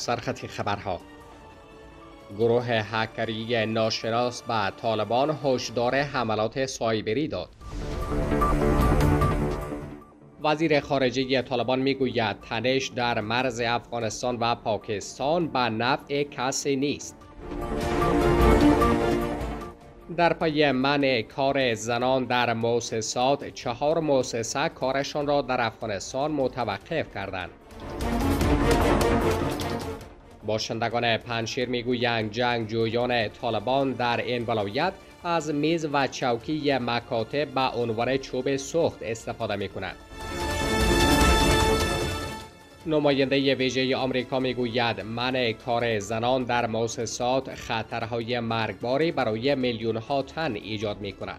سرخط خبرها. گروه هکری ناشناس به طالبان هشدار حملات سایبری داد. وزیر خارجه طالبان میگوید تنش در مرز افغانستان و پاکستان به نفع کسی نیست. در پی منع کار زنان در مؤسسات 4 مؤسسه کارشان را در افغانستان متوقف کردند. باشندگان پنجشیر میگویند جنگجویان طالبان در این ولایت از میز و چوکی مکاتب به عنوان چوب سوخت استفاده میکنند. نماینده ویژه آمریکا میگوید منع کار زنان در مؤسسات خطرهای مرگباری برای میلیون‌ها تن ایجاد میکند.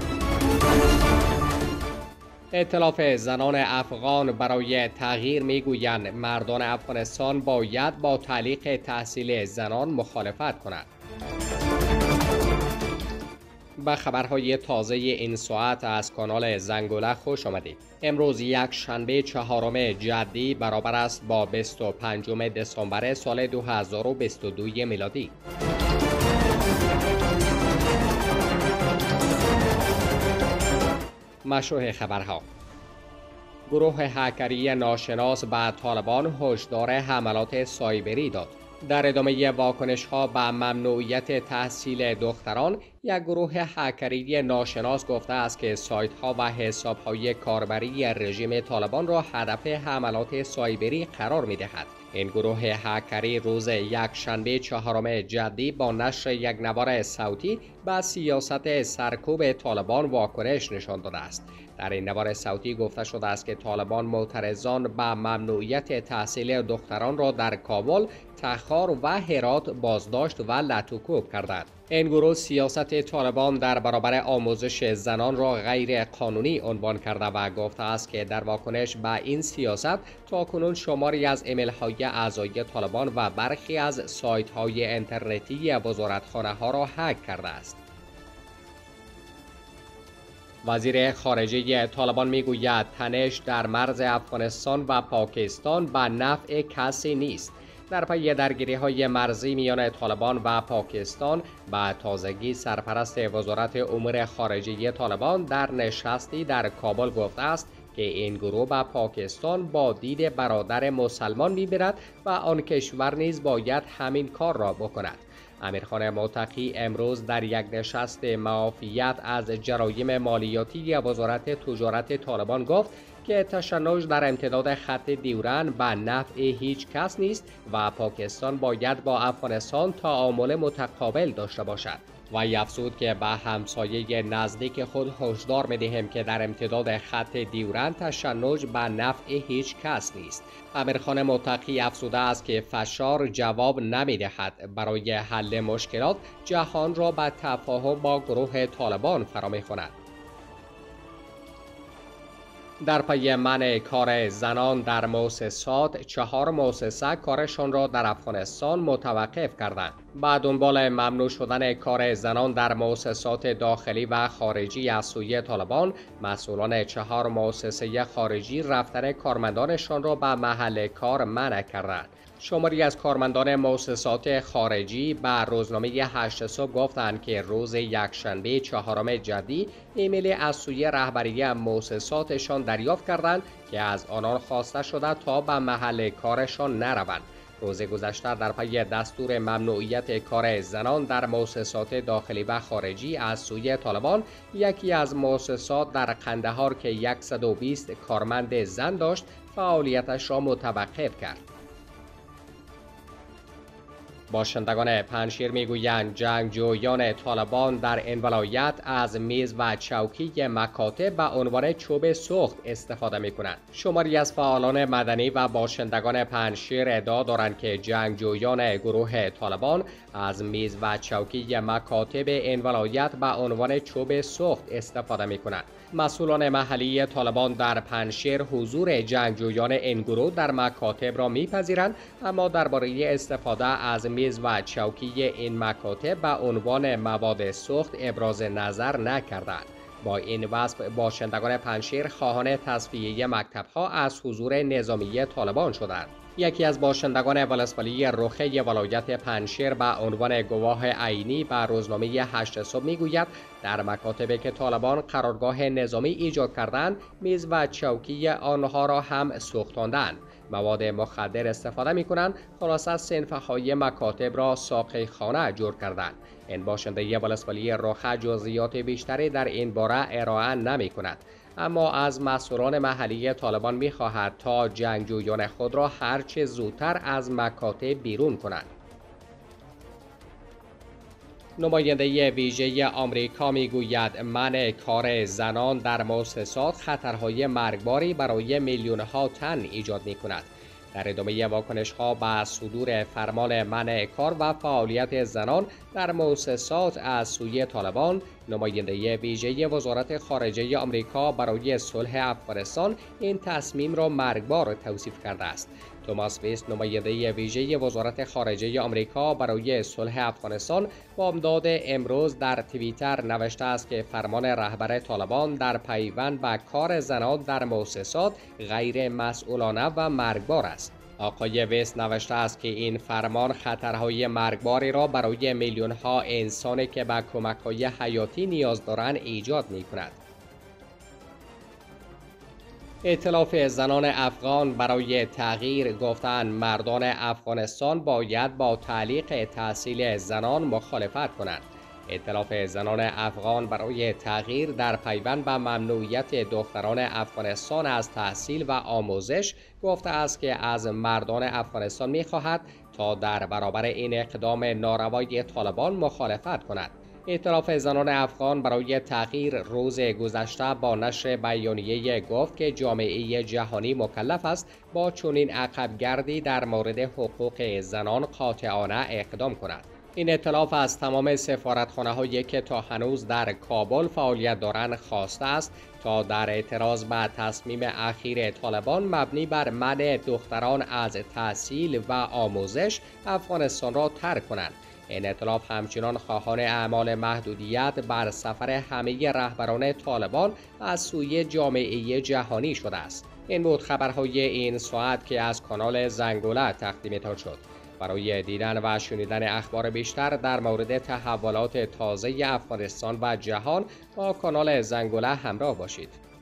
ائتلاف زنان افغان برای تغییر میگویند مردان افغانستان باید با تعلیق تحصیل زنان مخالفت کنند. به خبرهای تازه این ساعت از کانال زنگوله خوش آمدید. امروز یک شنبه 4 جدی برابر است با 25 دسامبر سال 2022 میلادی. مشروع خبرها. گروه هکری ناشناس به طالبان هشدار حملات سایبری داد. در ادامه واکنش‌ها به ممنوعیت تحصیل دختران، یک گروه هکری ناشناس گفته است که سایت‌ها و حساب‌های کاربری رژیم طالبان را هدف حملات سایبری قرار می‌دهد. این گروه هکری روز یکشنبه 4 جدی با نشر یک نوار صوتی به سیاست سرکوب طالبان واکنش نشان داده است. در این نوار صوتی گفته شده است که طالبان معترضان به ممنوعیت تحصیل دختران را در کابل، تخار و هرات بازداشت و لطوکوب کردند. این گروه سیاست طالبان در برابر آموزش زنان را غیر قانونی عنوان کرده و گفته است که در واکنش به این سیاست تاکنون شماری از ایمیل‌های اعضای طالبان و برخی از سایت‌های اینترنتی وزارتخانه‌ها را هک کرده است. وزیر خارجه طالبان میگوید تنش در مرز افغانستان و پاکستان به نفع کسی نیست. در پی درگیری‌های مرزی میان طالبان و پاکستان به تازگی سرپرست وزارت امور خارجه طالبان در نشستی در کابل گفته است که این گروه به پاکستان با دید برادر مسلمان می‌بیند و آن کشور نیز باید همین کار را بکند. امیرخان متقی امروز در یک نشست معافیت از جرایم مالیاتی وزارت تجارت طالبان گفت که تشنج در امتداد خط دیورن به نفع هیچ کس نیست و پاکستان باید با افغانستان تعامل متقابل داشته باشد. و افزود که به همسایه نزدیک خود هشدار می‌دهیم که در امتداد خط دیورن تشنج به نفع هیچ کس نیست. امیرخان متقی افزوده است که فشار جواب نمی‌دهد. برای حل مشکلات جهان را به تفاهم با گروه طالبان فرا می‌خواند. در پی منع کار زنان در مؤسسات 4 مؤسسه کارشان را در افغانستان متوقف کردند. با دنبال ممنوع شدن کار زنان در مؤسسات داخلی و خارجی از سوی طالبان، مسئولان 4 مؤسسه خارجی رفتن کارمندانشان را به محل کار منع کردند. شماری از کارمندان مؤسسات خارجی به روزنامه 8 صبح گفتند که روز یکشنبه 4 جدی ایمیل از سوی رهبری مؤسساتشان دریافت کردند که از آنان خواسته شده تا به محل کارشان نروند. روز گذشته در پی دستور ممنوعیت کار زنان در مؤسسات داخلی و خارجی از سوی طالبان، یکی از مؤسسات در قندهار که 120 کارمند زن داشت فعالیتش را متوقف کرد. باشندگان پنجشیر میگویند جنگجویان طالبان در این ولایت از میز و چوکی مکاتب به عنوان چوب سوخت استفاده میکنند. شماری از فعالان مدنی و باشندگان پنجشیر ادعا دارند که جنگجویان گروه طالبان از میز و چوکی مکاتب این ولایت به عنوان چوب سوخت استفاده میکنند. مسئولان محلی طالبان در پنجشیر حضور جنگجویان این گروه در مکاتب را میپذیرند، اما درباره استفاده از میز و چوکی این مکاتب به عنوان مواد سوخت ابراز نظر نکردند. با این وصف باشندگان پنجشیر خواهان تصفیه مکتب‌ها از حضور نظامی طالبان شدند. یکی از باشندگان ولسوالی رخه ولایت پنجشیر به عنوان گواه عینی به روزنامه 8 صبح میگوید در مکاتبی که طالبان قرارگاه نظامی ایجاد کردند میز و چوکی آنها را هم سوختاندند، مواد مخدر استفاده میکنند، خلاصه صنفهای مکاتب را ساقی خانه جور کردند. این باشنده ولسوالی رخه جزئیات بیشتری در این باره ارائه نمی کند، اما از مسئولان محلی طالبان می‌خواهد تا جنگجویان خود را هرچه زودتر از مکاتب بیرون کنند. نماینده ویژه آمریکا میگوید منع کار زنان در مؤسسات خطرهای مرگباری برای میلیون‌ها تن ایجاد می‌کند. در ادامه واکنش‌ها به صدور فرمان منع کار و فعالیت زنان در مؤسسات از سوی طالبان، نماینده ویژه وزارت خارجه آمریکا برای صلح افغانستان این تصمیم را مرگبار توصیف کرده است. توماس ویست، نماینده ویژه وزارت خارجه آمریکا برای صلح افغانستان، بامداد امروز در توییتر نوشته است که فرمان رهبر طالبان در پیوند به کار زنان در مؤسسات غیر مسئولانه و مرگبار است. آقای ویست نوشته است که این فرمان خطرهای مرگباری را برای میلیون‌ها انسانی که به کمک‌های حیاتی نیاز دارند ایجاد می‌کند. ائتلاف زنان افغان برای تغییر گفتند مردان افغانستان باید با تعلیق تحصیل زنان مخالفت کنند. ائتلاف زنان افغان برای تغییر در پیوند به ممنوعیت دختران افغانستان از تحصیل و آموزش گفته است که از مردان افغانستان می‌خواهد تا در برابر این اقدام ناروای طالبان مخالفت کنند. ائتلاف زنان افغان برای تغییر روز گذشته با نشر بیانیه گفت که جامعه جهانی مکلف است با چنین عقبگردی در مورد حقوق زنان قاطعانه اقدام کند. این ائتلاف از تمام سفارتخانه‌هایی که تا هنوز در کابل فعالیت دارند خواسته است تا در اعتراض به تصمیم اخیر طالبان مبنی بر منع دختران از تحصیل و آموزش افغانستان را ترک کنند. این ائتلاف همچنان خواهان اعمال محدودیت بر سفر همه رهبران طالبان از سوی جامعه جهانی شده است. این بود خبرهای این ساعت که از کانال زنگوله تقدیمتان شد. برای دیدن و شنیدن اخبار بیشتر در مورد تحولات تازه افغانستان و جهان با کانال زنگوله همراه باشید.